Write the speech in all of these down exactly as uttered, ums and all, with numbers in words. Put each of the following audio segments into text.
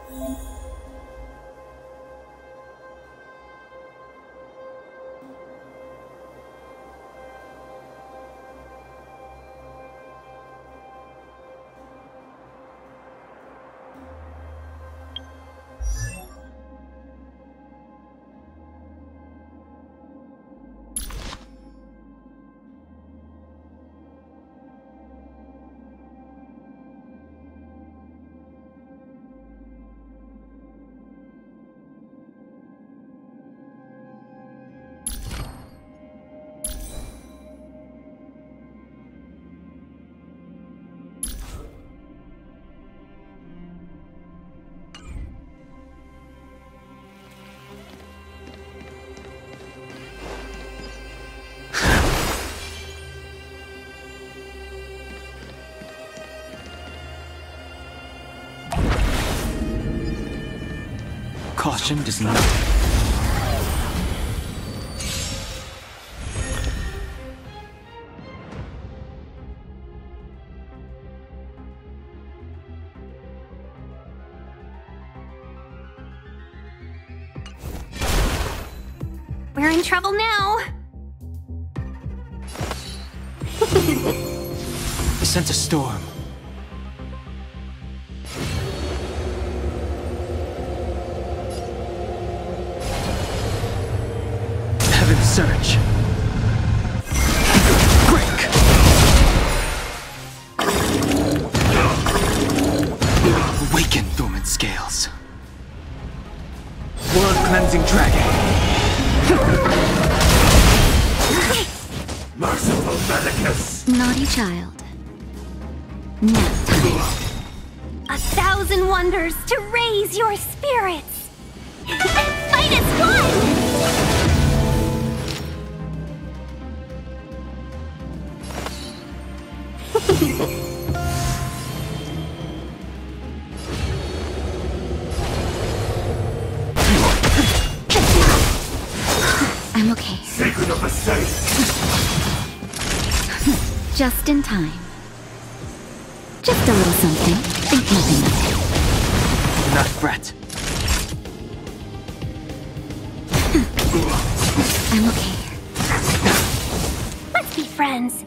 Caution does not. We're in trouble now. I sense a storm. Heaven's Surge. Break! Awaken, dormant scales. World-cleansing dragon. Merciful Medicus! Naughty child. Nap time. A thousand wonders to raise your spirits! And fight as one! I'm okay. Secret of the saints! Just in time. Just a little something. Think nothing of it. Do not fret. I'm okay. Let's be friends.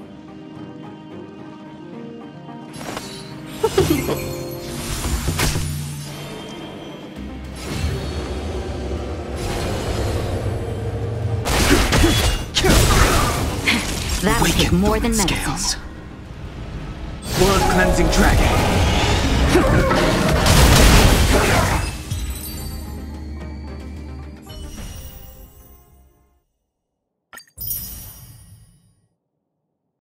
That would take more than medicine. World-cleansing dragon.